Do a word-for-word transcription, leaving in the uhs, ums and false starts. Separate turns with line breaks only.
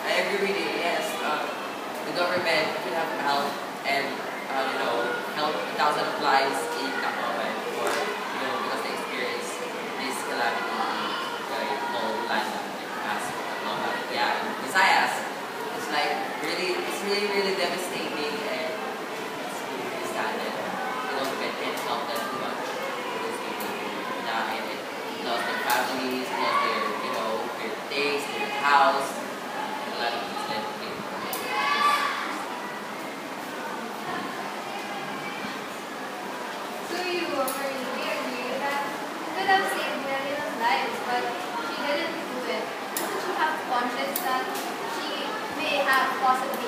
I agree with you. Yes, uh, the government could have helped and uh, you know help a thousand of lives in Tacloban for you know because they experienced this calamity like all land like as Tacloban. Yeah, in Visayas. It's like really, it's really really devastating and it's really sad that you know we can't help that too much. Those people who died and lost their families, lost their you know their things, their house. A lot of things that they
So you, Marie, we agree that she could have saved millions of lives, but she didn't do it. Doesn't she have conscience that she may have possibly